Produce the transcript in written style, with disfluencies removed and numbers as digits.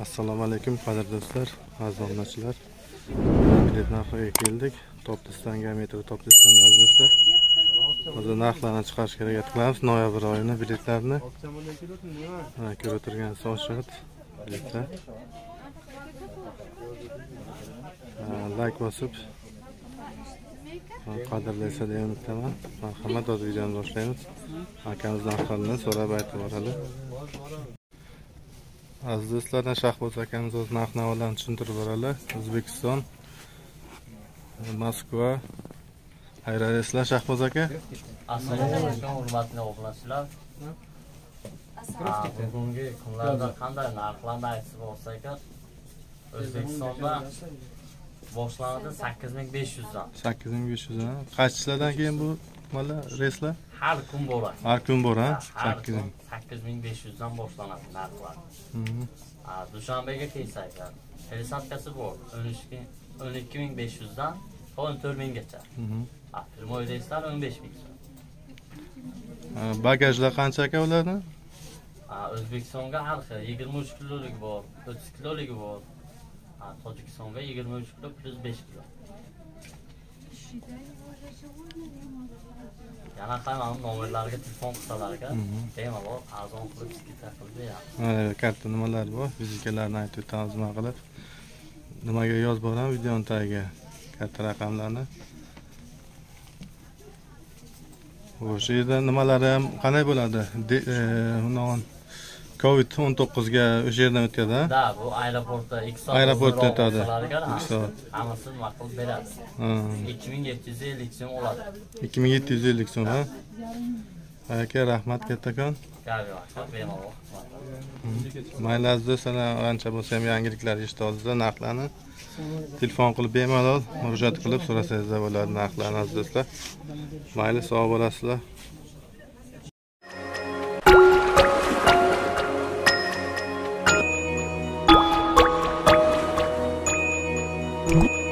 Assalomu alaykum qadrli do'stlar, aziz obunachilar. Bilet narxiga keldik. Toplistonga metro Toplistonda aziz do'stlar. Hozir narxlarni chiqarishga harakat qilamiz. Noyabr oyini biletlarni. Ko'rib turganingiz so'nshot biletlar. Like bosib qadrlaysa degan umiddaman. Marhamat, o'z videoni boshlaymiz. Akamiz narxlarini so'rab aytib boradi. Aziz do'stlar, Shahboz akamiz o'z narx-navolarni tushuntirib boradi. O'zbekiston, Moskva. Xayr aysizlar Shahboz aka. Assalomu alaykum, hurmatli obunachilar. Bugungi kunlarda qanday narxlarni aytib bo'lsak, O'zbekistonda boshlanadi 8500 dan. 8500 dan. Qaysilardan keyin bu mana reyslar? Har kun bo'ladi. Har kun bor, ha? 8500 dan boshlanadi narxlar. Dushanbega kelsak, Peresatkasi bor. 12500 dan 14000 gacha. Primoy reyslar 15000 so'm. Bagajlar qancha aka ularni? O'zbekistonga har xil 23 kiloligi bor, 30 kiloligi bor. Tojikistonga 23 kilo plus 5 kilo. Yana qayman nomerlarga telefon qilsalarga, bemalol arzon qilib skita qilib beramiz. Katta nimalar bor? Fizikalarni aytib o'tamiz nima qilib. Nimaga yozib boraman videoning tagiga katta raqamlarni. O'sha yerda nimalari ham qanday bo'ladi? Covid-19 ga o'sha yerdan o'tadi-a? Da, bu aeroportda 2 soat. Aeroportda o'tadi. 2 soat. Hammasini nima qilib beradi? 2750 so'm oladi. 2750 so'm, ha? Aka, rahmat kattakon. Mayli aziz do'stlar, ancha bo'lsa ham yangiliklar eshitib oldingizlar, narxlarni telefon qilib bemalol murojaat qilib so'rasangiz bo'ladi narxlarni aziz do'stlar. Mayli, sog' bo'lasizlar.